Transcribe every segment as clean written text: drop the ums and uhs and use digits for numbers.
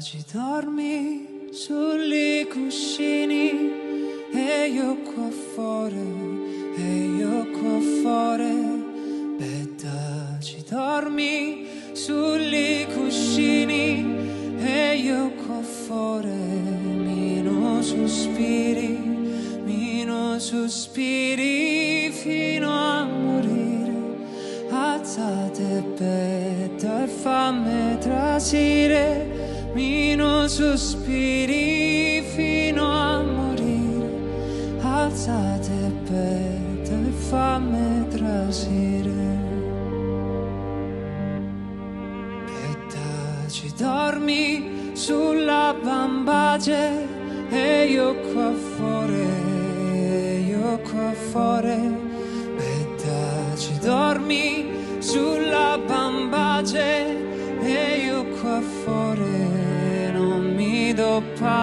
ci dormi sugli cuscini e io qua fuori, betta, ci dormi sugli cuscini e io qua fuori, meno sospiri fino a morire. Alzate betta e fammi trasire, meno sospiri fino a morire. Alzate betta e fammi trasire. Betta, ci dormi sulla bambace e io qua fuori, betta, ci dormi sulla bambace e io qua fuori, non mi do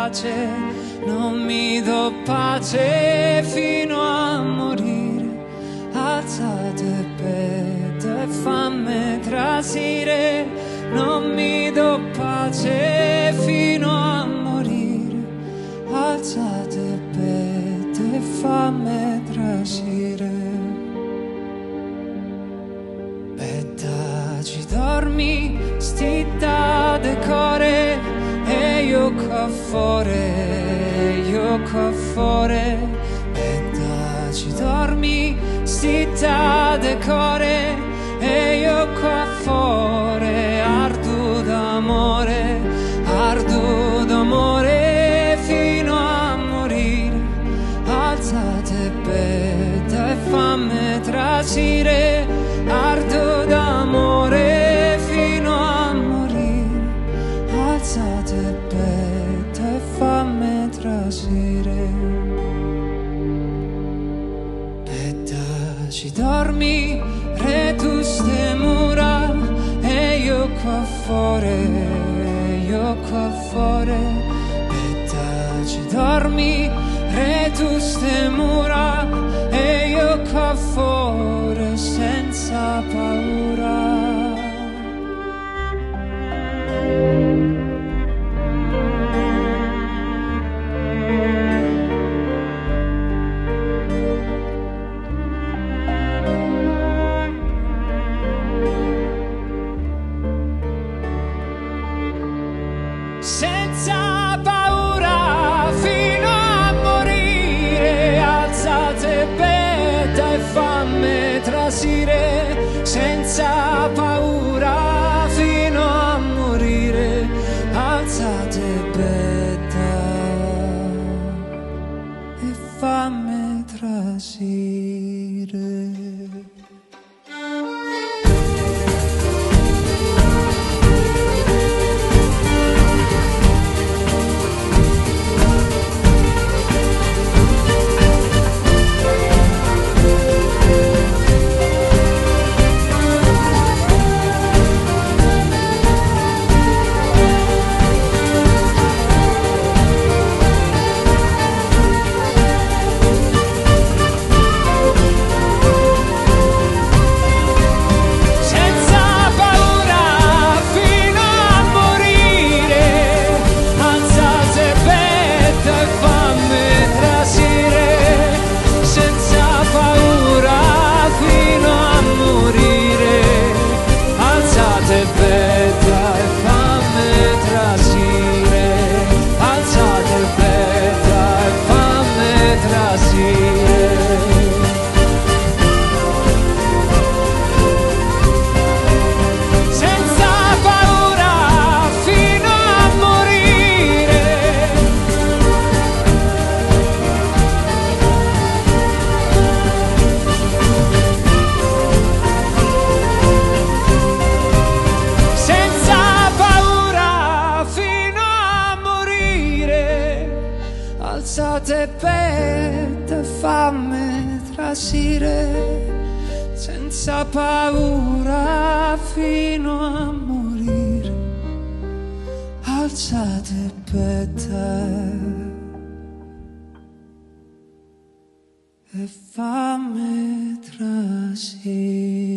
pace fino a morire. Alzate betta e fammi trasire, non mi do pace fino a morire. Alzate betta e fammi trasire. Betta, ci dormi stitta decore e io qua fuori, betta, ci dormi stitta decore e io qua fuori, ardo d'amore fino a morire. Alzate betta e fammi trasire, ardo d'amore fino a morire. Alzate betta e fammi trasire. Betta, ci dormi re tu ste mura e io qua fuori, betta, ci dormi re tu ste mura e io qua fuori senza paura. Senza paura fino a morire. Alzate betta e fammi trasire, senza paura fino a morire. Alzate betta e fammi trasire. Alzate betta e fammi trasire, senza paura fino a morire. Alzate betta e fammi trasire.